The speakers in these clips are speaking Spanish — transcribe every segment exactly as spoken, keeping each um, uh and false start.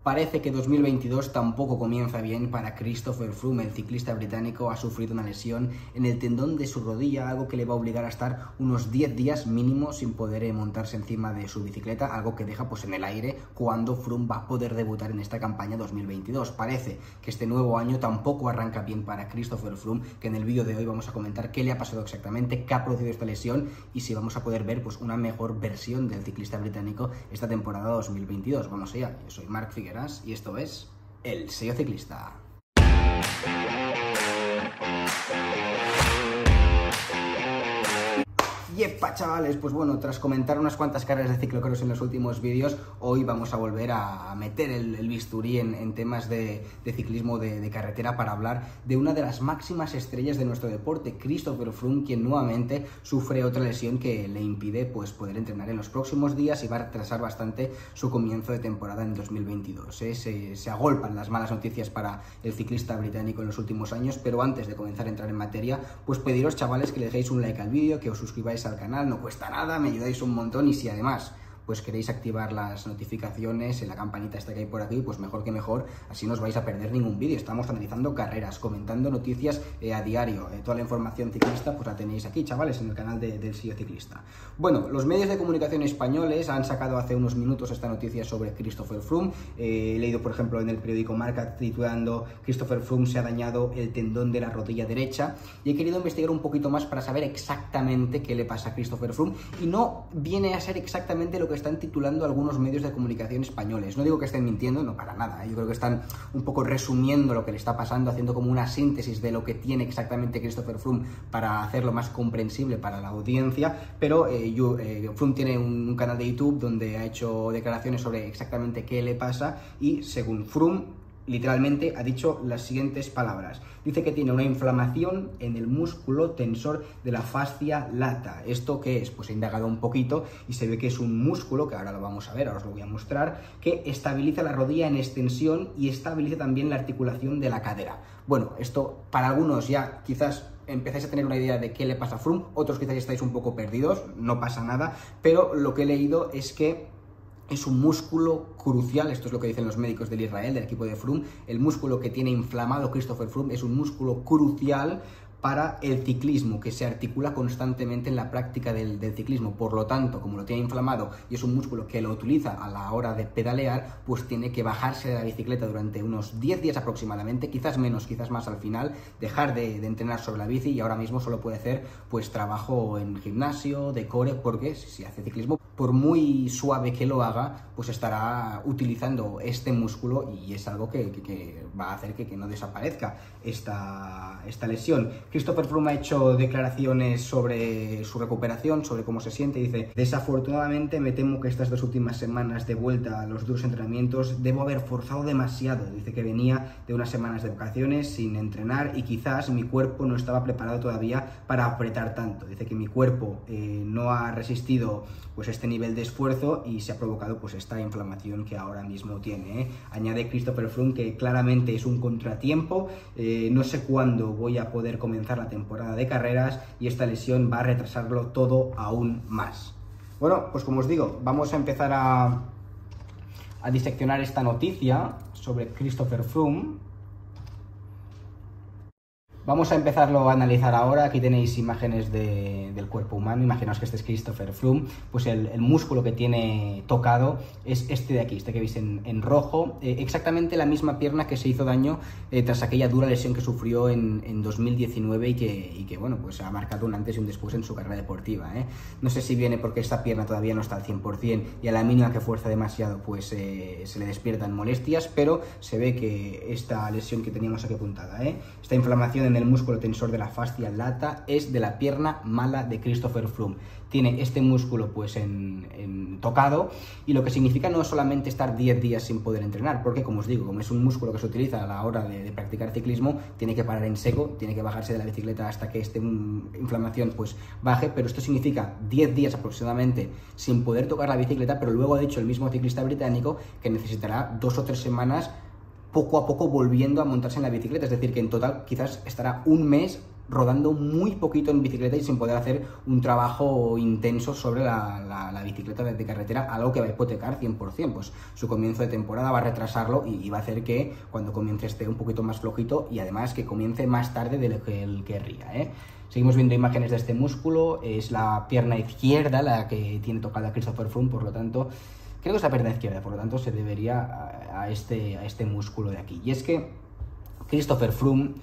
Parece que dos mil veintidós tampoco comienza bien para Christopher Froome. El ciclista británico ha sufrido una lesión en el tendón de su rodilla, algo que le va a obligar a estar unos diez días mínimo sin poder montarse encima de su bicicleta, algo que deja pues en el aire cuando Froome va a poder debutar en esta campaña dos mil veintidós. Parece que este nuevo año tampoco arranca bien para Christopher Froome, que en el vídeo de hoy vamos a comentar qué le ha pasado exactamente, qué ha producido esta lesión y si vamos a poder ver pues una mejor versión del ciclista británico esta temporada dos mil veintidós. Vamos allá, yo soy Marc Figueras y esto es El Sello Ciclista. Yepa, chavales, pues bueno, tras comentar unas cuantas carreras de ciclocross en los últimos vídeos, hoy vamos a volver a meter el, el bisturí en, en temas de, de ciclismo de, de carretera para hablar de una de las máximas estrellas de nuestro deporte, Christopher Froome, quien nuevamente sufre otra lesión que le impide pues, poder entrenar en los próximos días y va a retrasar bastante su comienzo de temporada en dos mil veintidós. ¿eh? Se, se agolpan las malas noticias para el ciclista británico en los últimos años, pero antes de comenzar a entrar en materia, pues pediros, chavales, que le dejéis un like al vídeo, que os suscribáis al canal, no cuesta nada, me ayudáis un montón y si además pues queréis activar las notificaciones en la campanita esta que hay por aquí, pues mejor que mejor, así no os vais a perder ningún vídeo. Estamos analizando carreras, comentando noticias eh, a diario, eh, toda la información ciclista pues la tenéis aquí, chavales, en el canal de, del Sello Ciclista. Bueno, los medios de comunicación españoles han sacado hace unos minutos esta noticia sobre Christopher Froome. Eh, he leído, por ejemplo, en el periódico Marca titulando Christopher Froome se ha dañado el tendón de la rodilla derecha, y he querido investigar un poquito más para saber exactamente qué le pasa a Christopher Froome, y no viene a ser exactamente lo que están titulando algunos medios de comunicación españoles. No digo que estén mintiendo, no, para nada, ¿eh? Yo creo que están un poco resumiendo lo que le está pasando, haciendo como una síntesis de lo que tiene exactamente Christopher Froome para hacerlo más comprensible para la audiencia, pero eh, yo, eh, Froome tiene un, un canal de YouTube donde ha hecho declaraciones sobre exactamente qué le pasa y según Froome literalmente ha dicho las siguientes palabras. Dice que tiene una inflamación en el músculo tensor de la fascia lata. ¿Esto qué es? Pues he indagado un poquito y se ve que es un músculo, que ahora lo vamos a ver, ahora os lo voy a mostrar, que estabiliza la rodilla en extensión y estabiliza también la articulación de la cadera. Bueno, esto para algunos ya quizás empezáis a tener una idea de qué le pasa a Froome, otros quizás estáis un poco perdidos, no pasa nada, pero lo que he leído es que es un músculo crucial, esto es lo que dicen los médicos del Israel, del equipo de Froome, el músculo que tiene inflamado Christopher Froome es un músculo crucial para el ciclismo, que se articula constantemente en la práctica del, del ciclismo. Por lo tanto, como lo tiene inflamado y es un músculo que lo utiliza a la hora de pedalear, pues tiene que bajarse de la bicicleta durante unos diez días aproximadamente, quizás menos, quizás más al final, dejar de, de entrenar sobre la bici y ahora mismo solo puede hacer pues trabajo en gimnasio, de core, porque si hace ciclismo, por muy suave que lo haga, pues estará utilizando este músculo y es algo que, que, que va a hacer que, que no desaparezca esta, esta lesión. Christopher Froome ha hecho declaraciones sobre su recuperación, sobre cómo se siente. Dice: desafortunadamente me temo que estas dos últimas semanas de vuelta a los duros entrenamientos debo haber forzado demasiado. Dice que venía de unas semanas de vacaciones sin entrenar y quizás mi cuerpo no estaba preparado todavía para apretar tanto. Dice que mi cuerpo eh, no ha resistido pues este nivel de esfuerzo y se ha provocado pues esta inflamación que ahora mismo tiene, ¿eh? Añade Christopher Froome que claramente es un contratiempo, eh, no sé cuándo voy a poder comenzar la temporada de carreras y esta lesión va a retrasarlo todo aún más. Bueno, pues como os digo, vamos a empezar a, a diseccionar esta noticia sobre Christopher Froome. Vamos a empezarlo a analizar ahora. Aquí tenéis imágenes de, del cuerpo humano. Imaginaos que este es Christopher Froome. Pues el, el músculo que tiene tocado es este de aquí, este que veis en, en rojo. Eh, exactamente la misma pierna que se hizo daño eh, tras aquella dura lesión que sufrió en, en dos mil diecinueve y que, y que bueno, pues ha marcado un antes y un después en su carrera deportiva, ¿eh? No sé si viene porque esta pierna todavía no está al cien por cien y a la mínima que fuerza demasiado pues eh, se le despiertan molestias, pero se ve que esta lesión que teníamos aquí apuntada, ¿eh? Esta inflamación en el músculo tensor de la fascia lata es de la pierna mala de Christopher Froome. Tiene este músculo pues en, en tocado y lo que significa no es solamente estar diez días sin poder entrenar, porque como os digo, como es un músculo que se utiliza a la hora de, de practicar ciclismo, tiene que parar en seco, tiene que bajarse de la bicicleta hasta que esta inflamación pues baje, pero esto significa diez días aproximadamente sin poder tocar la bicicleta, pero luego ha dicho el mismo ciclista británico que necesitará dos o tres semanas poco a poco volviendo a montarse en la bicicleta, es decir, que en total quizás estará un mes rodando muy poquito en bicicleta y sin poder hacer un trabajo intenso sobre la, la, la bicicleta de, de carretera, algo que va a hipotecar cien por cien. Pues su comienzo de temporada va a retrasarlo y, y va a hacer que cuando comience esté un poquito más flojito y además que comience más tarde de lo que él querría, ¿eh? Seguimos viendo imágenes de este músculo, es la pierna izquierda la que tiene tocada Christopher Froome, por lo tanto, creo que es la pierna izquierda, por lo tanto se debería a, a, este, a este músculo de aquí. Y es que Christopher Froome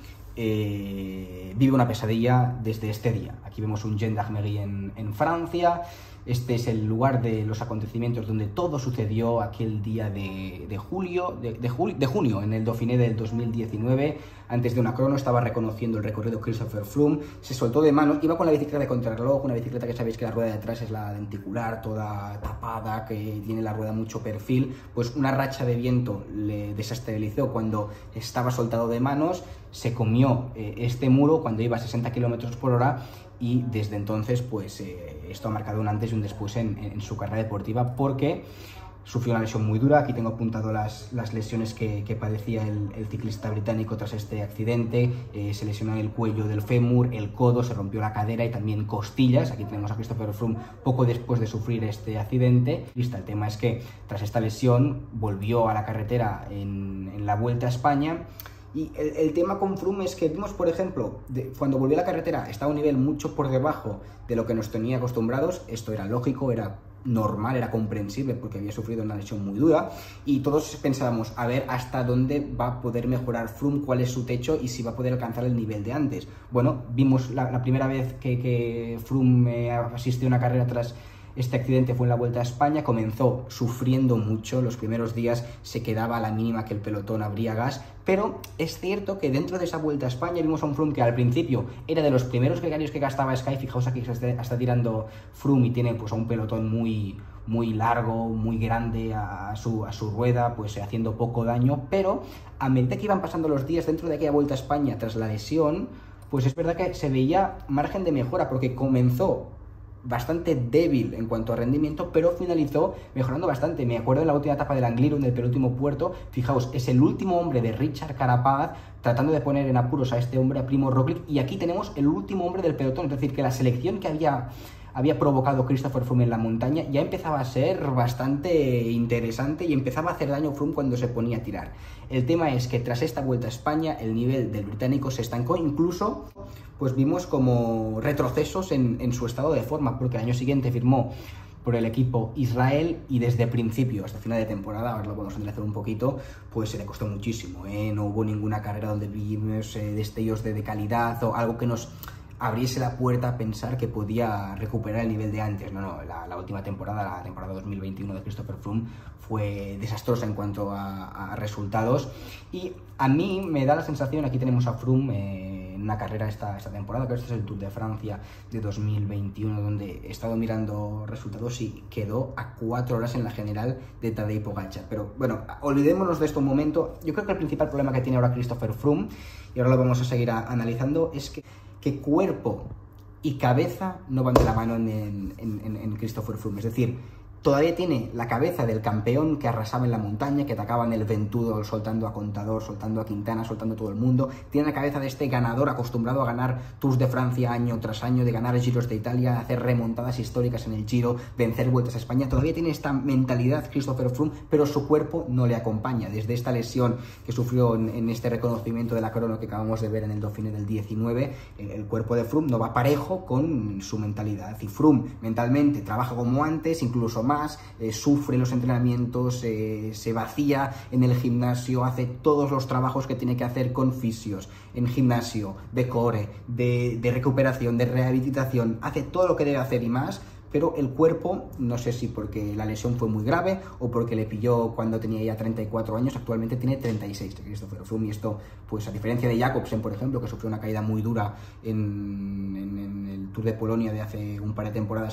eh, vive una pesadilla desde este día. Aquí vemos un Jean d'Armery en, en Francia. Este es el lugar de los acontecimientos donde todo sucedió aquel día de, de julio, de, de, julio, de junio, en el Dauphiné del dos mil diecinueve. Antes de una crono estaba reconociendo el recorrido Christopher Froome, se soltó de manos, iba con la bicicleta de contrarreloj, una bicicleta que sabéis que la rueda de atrás es la denticular, toda tapada, que tiene la rueda mucho perfil. Pues una racha de viento le desestabilizó cuando estaba soltado de manos, se comió eh, este muro cuando iba a sesenta kilómetros por hora y desde entonces pues eh, esto ha marcado un antes y un después en, en su carrera deportiva porque sufrió una lesión muy dura. Aquí tengo apuntado las, las lesiones que, que padecía el, el ciclista británico tras este accidente. Eh, se lesionó el cuello del fémur, el codo, se rompió la cadera y también costillas. Aquí tenemos a Christopher Froome poco después de sufrir este accidente. Listo, el tema es que tras esta lesión volvió a la carretera en, en la Vuelta a España. Y el, el tema con Froome es que vimos, por ejemplo, de, cuando volvió a la carretera estaba a un nivel mucho por debajo de lo que nos tenía acostumbrados. Esto era lógico, era normal, era comprensible porque había sufrido una lesión muy dura y todos pensábamos a ver hasta dónde va a poder mejorar Froome, cuál es su techo y si va a poder alcanzar el nivel de antes. Bueno, vimos la, la primera vez que, que Froome asistió a una carrera tras este accidente fue en la Vuelta a España, comenzó sufriendo mucho, los primeros días se quedaba a la mínima que el pelotón abría gas, pero es cierto que dentro de esa Vuelta a España vimos a un Froome que al principio era de los primeros gregarios que gastaba Sky. Fijaos aquí que está, está tirando Froome y tiene pues a un pelotón muy, muy largo, muy grande a, a, su, a su rueda, pues haciendo poco daño, pero a medida que iban pasando los días dentro de aquella Vuelta a España tras la lesión, pues es verdad que se veía margen de mejora porque comenzó bastante débil en cuanto a rendimiento, pero finalizó mejorando bastante. Me acuerdo de la última etapa del Angliru, en el penúltimo puerto. Fijaos, es el último hombre de Richard Carapaz tratando de poner en apuros a este hombre, a Primo Roglic, y aquí tenemos el último hombre del pelotón. Es decir, que la selección que había había provocado Christopher Froome en la montaña ya empezaba a ser bastante interesante y empezaba a hacer daño Froome cuando se ponía a tirar. El tema es que tras esta Vuelta a España el nivel del británico se estancó, incluso pues vimos como retrocesos en, en su estado de forma, porque el año siguiente firmó por el equipo Israel y desde principio hasta final de temporada, ahora lo podemos enderezar un poquito, pues se le costó muchísimo, ¿eh? No hubo ninguna carrera donde vimos eh, destellos de, de calidad o algo que nos abriese la puerta a pensar que podía recuperar el nivel de antes. No, no, la, la última temporada, la temporada dos mil veintiuno de Christopher Froome fue desastrosa en cuanto a, a resultados y a mí me da la sensación, aquí tenemos a Froome eh, en una carrera esta, esta temporada, que este es el Tour de Francia de dos mil veintiuno, donde he estado mirando resultados y quedó a cuatro horas en la general de Tadej Pogačar. Pero bueno, olvidémonos de esto un momento. Yo creo que el principal problema que tiene ahora Christopher Froome, y ahora lo vamos a seguir a, analizando, es que que cuerpo y cabeza no van de la mano en, en, en, en Christopher Froome. Es decir, todavía tiene la cabeza del campeón que arrasaba en la montaña, que atacaba en el Ventudo soltando a Contador, soltando a Quintana, soltando a todo el mundo. Tiene la cabeza de este ganador acostumbrado a ganar Tours de Francia año tras año, de ganar Giros de Italia, hacer remontadas históricas en el Giro, vencer Vueltas a España. Todavía tiene esta mentalidad Christopher Froome, pero su cuerpo no le acompaña. Desde esta lesión que sufrió en, en este reconocimiento de la crono que acabamos de ver en el Dauphiné del diecinueve, el, el cuerpo de Froome no va parejo con su mentalidad. Y Froome mentalmente trabaja como antes, incluso más. Más, eh, sufre los entrenamientos, eh, se vacía en el gimnasio, hace todos los trabajos que tiene que hacer con fisios, en gimnasio, de core, de, de recuperación, de rehabilitación, hace todo lo que debe hacer y más, pero el cuerpo, no sé si porque la lesión fue muy grave o porque le pilló cuando tenía ya treinta y cuatro años, actualmente tiene treinta y seis, Christopher Froome, y esto, pues a diferencia de Jacobsen, por ejemplo, que sufrió una caída muy dura en, en, en el Tour de Polonia de hace un par de temporadas,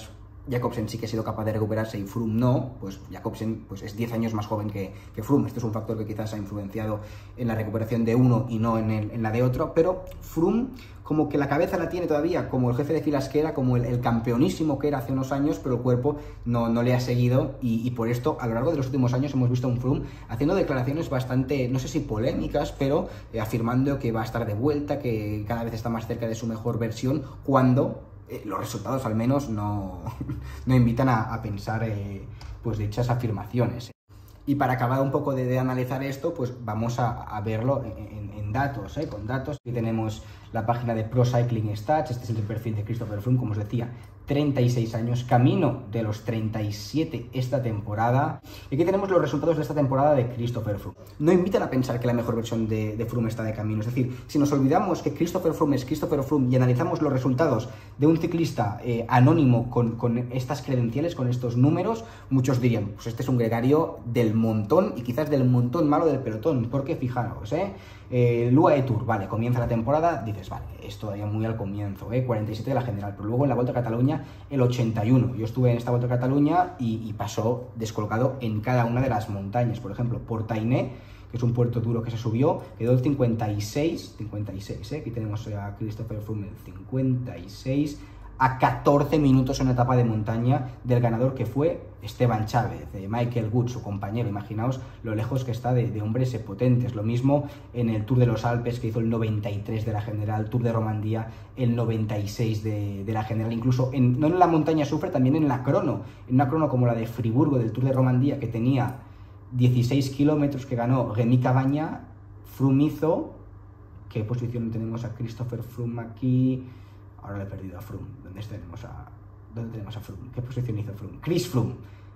Jacobsen sí que ha sido capaz de recuperarse y Froome no, pues Jacobsen pues es diez años más joven que, que Froome. Esto es un factor que quizás ha influenciado en la recuperación de uno y no en, el, en la de otro, pero Froome como que la cabeza la tiene todavía como el jefe de filas que era, como el, el campeonísimo que era hace unos años, pero el cuerpo no, no le ha seguido y, y por esto a lo largo de los últimos años hemos visto a un Froome haciendo declaraciones bastante, no sé si polémicas, pero eh, afirmando que va a estar de vuelta, que cada vez está más cerca de su mejor versión, cuando eh, los resultados al menos no, no invitan a, a pensar eh, pues dichas afirmaciones. Y para acabar un poco de, de analizar esto, pues vamos a, a verlo en, en datos, ¿eh? Con datos. Aquí tenemos la página de Pro Cycling Stats, este es el perfil de Christopher Froome, como os decía, treinta y seis años, camino de los treinta y siete esta temporada. Y aquí tenemos los resultados de esta temporada de Christopher Froome. No invitan a pensar que la mejor versión de, de Froome está de camino, es decir, si nos olvidamos que Christopher Froome es Christopher Froome y analizamos los resultados de un ciclista eh, anónimo con, con estas credenciales, con estos números, muchos dirían, pues este es un gregario del montón y quizás del montón malo del pelotón, porque fijaros, ¿eh? Eh, Lua de Tour, vale, comienza la temporada, dices, vale, es todavía muy al comienzo, ¿eh? cuarenta y siete de la general, pero luego en la Vuelta a Cataluña el ochenta y uno, yo estuve en esta Vuelta a Cataluña y, y pasó descolocado en cada una de las montañas, por ejemplo, Portainé, que es un puerto duro que se subió, quedó el cincuenta y seis, cincuenta y seis, ¿eh? Aquí tenemos a Christopher Froome el cincuenta y seis, a catorce minutos en una etapa de montaña del ganador que fue Esteban Chávez, de Michael Wood, su compañero. Imaginaos lo lejos que está de, de hombres potentes. Lo mismo en el Tour de los Alpes, que hizo el noventa y tres de la general, Tour de Romandía el noventa y seis de, de la general, incluso en, no en la montaña Sufre, también en la crono, en una crono como la de Friburgo del Tour de Romandía, que tenía dieciséis kilómetros, que ganó Rémi Cavagna. Froome hizo, ¿qué posición tenemos a Christopher Froome aquí? Ahora le he perdido a Froome. ¿Dónde tenemos a, ¿dónde tenemos a Froome? ¿Qué posición hizo Froome? Chris Froome.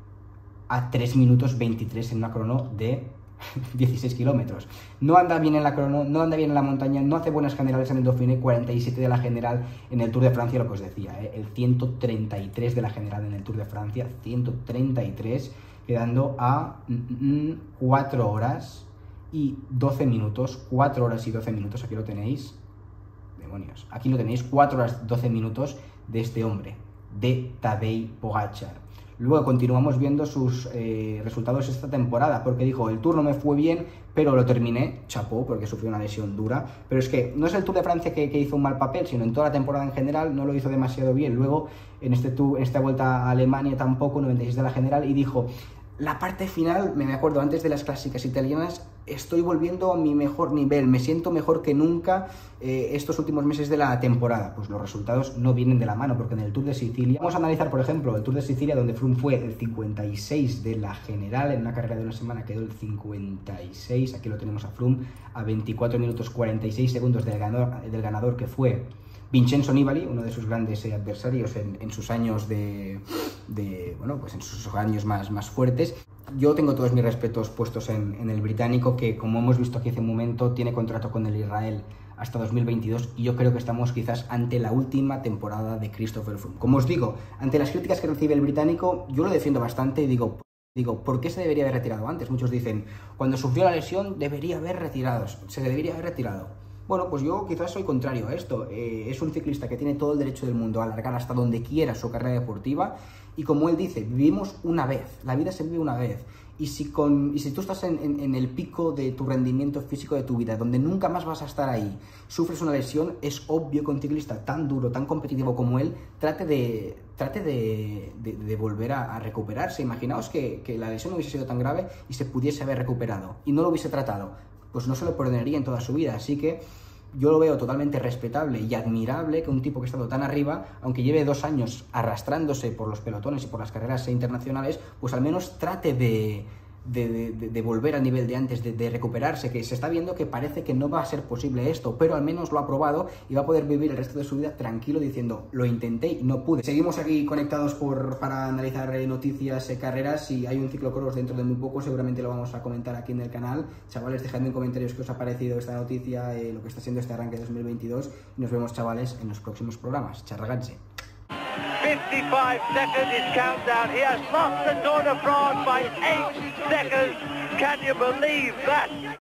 A tres minutos veintitrés en una crono de dieciséis kilómetros. No anda bien en la crono, no anda bien en la montaña, no hace buenas generales en el Dauphiné, cuarenta y siete de la general en el Tour de Francia, lo que os decía, ¿eh? El ciento treinta y tres de la general en el Tour de Francia, ciento treinta y tres, quedando a mm, cuatro horas y doce minutos, cuatro horas y doce minutos, aquí lo tenéis. Demonios. Aquí lo tenéis, cuatro horas doce minutos de este hombre, de Tadej Pogačar. Luego continuamos viendo sus eh, resultados esta temporada, porque dijo, el Tour no me fue bien, pero lo terminé, chapó, porque sufrió una lesión dura. Pero es que no es el Tour de Francia que, que hizo un mal papel, sino en toda la temporada en general no lo hizo demasiado bien. Luego en, este tour, en esta vuelta a Alemania tampoco, noventa y seis de la general, y dijo, la parte final, me acuerdo antes de las clásicas italianas, estoy volviendo a mi mejor nivel, me siento mejor que nunca eh, estos últimos meses de la temporada. Pues los resultados no vienen de la mano, porque en el Tour de Sicilia, vamos a analizar por ejemplo el Tour de Sicilia, donde Froome fue el cincuenta y seis de la general, en una carrera de una semana quedó el cincuenta y seis, aquí lo tenemos a Froome, a veinticuatro minutos cuarenta y seis segundos del ganador, del ganador que fue Vincenzo Nibali, uno de sus grandes eh, adversarios en, en sus años de, de, bueno, pues en sus años más, más fuertes. Yo tengo todos mis respetos puestos en, en el británico, que como hemos visto aquí hace un momento, tiene contrato con el Israel hasta dos mil veintidós, y yo creo que estamos quizás ante la última temporada de Christopher Froome. Como os digo, ante las críticas que recibe el británico, yo lo defiendo bastante y digo, digo, ¿por qué se debería haber retirado antes? Muchos dicen, cuando sufrió la lesión debería haber retirado, se debería haber retirado. Bueno, pues yo quizás soy contrario a esto. Eh, es un ciclista que tiene todo el derecho del mundo a alargar hasta donde quiera su carrera deportiva, y como él dice, vivimos una vez, la vida se vive una vez, y si, con, y si tú estás en, en, en el pico de tu rendimiento físico de tu vida, donde nunca más vas a estar ahí, sufres una lesión, es obvio que un ciclista tan duro, tan competitivo como él, trate de, trate de, de, de volver a, a recuperarse. Imaginaos que, que la lesión no hubiese sido tan grave y se pudiese haber recuperado, y no lo hubiese tratado, pues no se lo perdonaría en toda su vida. Así que yo lo veo totalmente respetable y admirable que un tipo que ha estado tan arriba, aunque lleve dos años arrastrándose por los pelotones y por las carreras internacionales, pues al menos trate de, de, de, de volver al nivel de antes, de, de recuperarse, que se está viendo que parece que no va a ser posible esto, pero al menos lo ha probado y va a poder vivir el resto de su vida tranquilo diciendo, lo intenté y no pude. Seguimos aquí conectados por, para analizar eh, noticias, eh, carreras, y hay un ciclocross dentro de muy poco, seguramente lo vamos a comentar aquí en el canal. Chavales, dejadme en comentarios qué os ha parecido esta noticia, eh, lo que está siendo este arranque de dos mil veintidós, y nos vemos, chavales, en los próximos programas. Ciao ragazzi. fifty-five seconds is countdown. He has lost the Tour de France by eight seconds. Can you believe that?